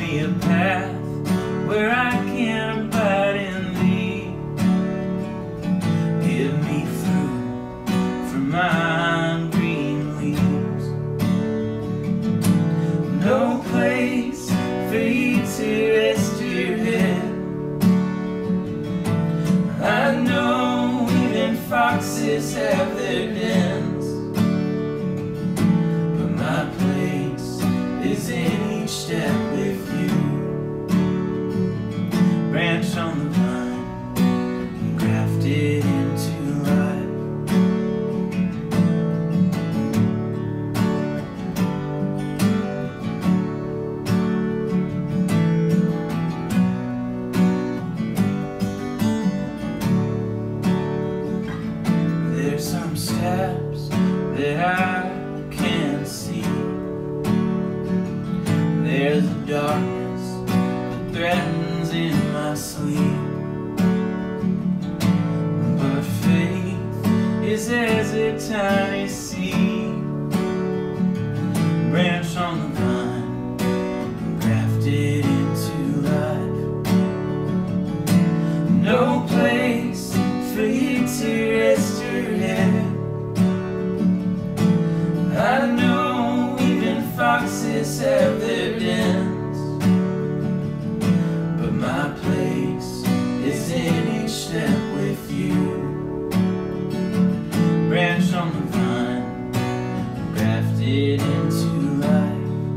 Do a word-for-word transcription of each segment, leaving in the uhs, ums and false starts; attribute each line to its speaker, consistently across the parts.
Speaker 1: me a path where I can abide in thee. Give me fruit from my green leaves. No place for you to rest your head. I know even foxes have their dens, but my place is in each step with you. Branch on the vine, grafted into life. There's some steps that I can't see. There's a darkness that threatens in my sleep, but faith is as a tiny seed. Branch on the vine, grafted into life. No place for you to rest your head. I know even foxes have their dens, but my place is in each step with you. Branch on the vine, grafted into life.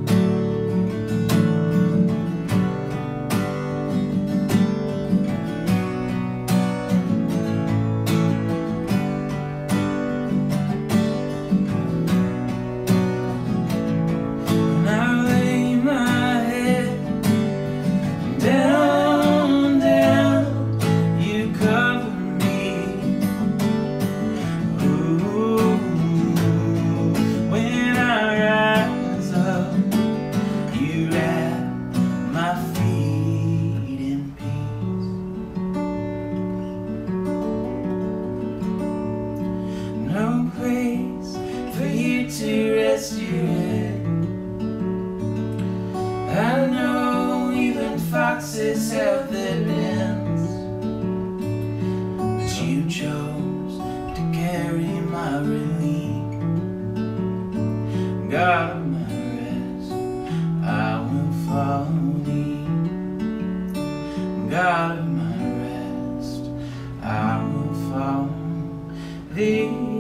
Speaker 1: No place for you to rest your head. I know even foxes have their dens, but you chose to carry my relief. God of my rest, I will follow thee. God of my rest, I will follow thee.